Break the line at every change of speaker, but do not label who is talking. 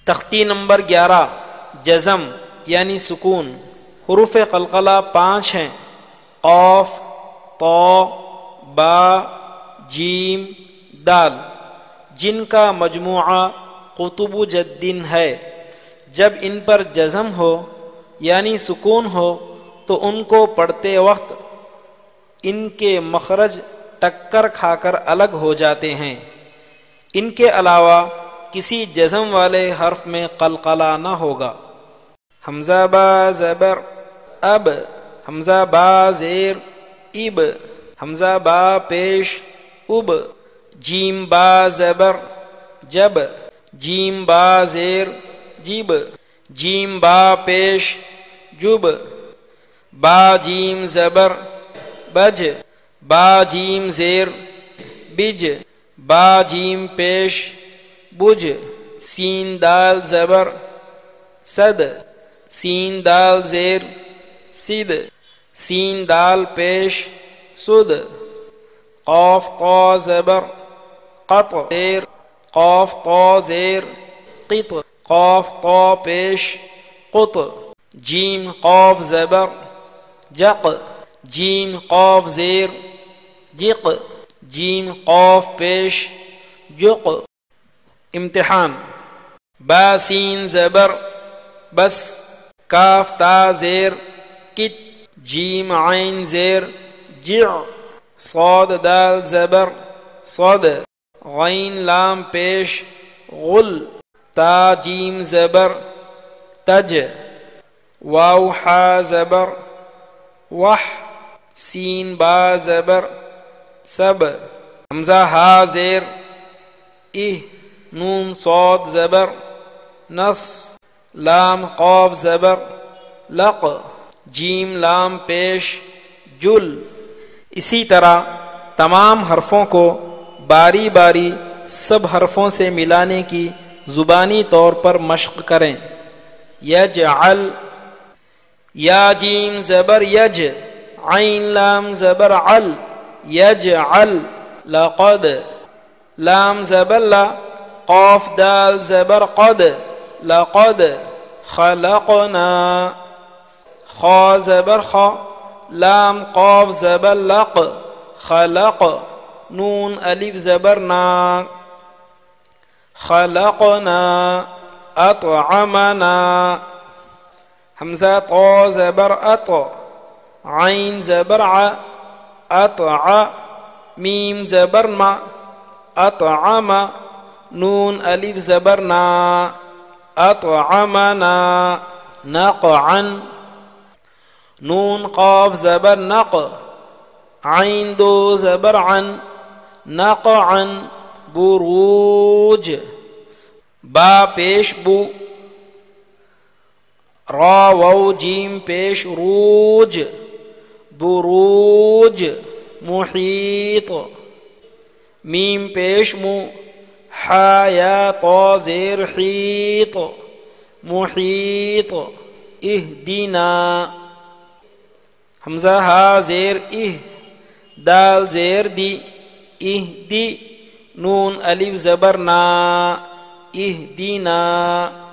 تختی نمبر 11 جزم یعنی سکون۔ حروف قلقلہ 5 ہیں، قاف، طا، با، جیم، دال، جن کا مجموعہ قطب جدن ہے۔ جب ان پر جزم ہو یعنی سکون ہو تو ان کو پڑھتے وقت ان کے مخرج ٹکر کھا کر الگ ہو جاتے ہیں۔ ان کے علاوہ کسی جزم والے حرف میں قلقلہ نہ ہوگا۔ حمزہ با زبر اب، حمزہ با زیر اب، حمزہ با پیش اب، جیم با زبر جب، جیم با زیر جب، جیم با پیش جب، با جیم زبر بج، با جیم زیر بج، با جیم پیش بج، سین دال زبر صد، سین دال زیر سد، سین دال پیش سد، قاف طا زبر قط زیر، قاف طا زیر قط، قاف طا پیش قط، جیم قاف زبر جق، جیم قاف زیر جق، جیم قاف پیش جق۔ امتحان۔ با سین زبر بس، کاف تا زیر کت، جیم عین زیر جع، صاد دال زبر صد، غین لام پیش غل، تا جیم زبر تج، واو حا زبر وح، سین با زبر سب، حمزہ ہا زیر اہ، نون صاد زبر نص، لام قاف زبر لق، جیم لام پیش جل۔ اسی طرح تمام حرفوں کو باری باری سب حرفوں سے ملانے کی زبانی طور پر مشق کریں۔ یجعل، یا جیم زبر یج، عین لام زبر عل، یجعل، لقد، لام زبر لا، قاف دال زبر قد، لقد خلقنا، خا زبر خا، لام قاف زبر لق، خلق، نون الف زبر نا، خلقنا، اطعمنا، حمزہ طا زبر اط، عین زبر ع، اطع، میم زبر ما، اطعم، نون الف زبر نا، اطعمنا، نقعا، نون قاف زبر نق، عین دو زبر عن، نقعا، بروج، با پیش بو، را واو جیم پیش روج، بروج، محیط، میم پیش مو، حا یا طا زیر حیط، محیط، اہدنا، حمزہ ہا زیر اہ، دال زیر دی اہدی، نون الف زبر نا، اہدنا۔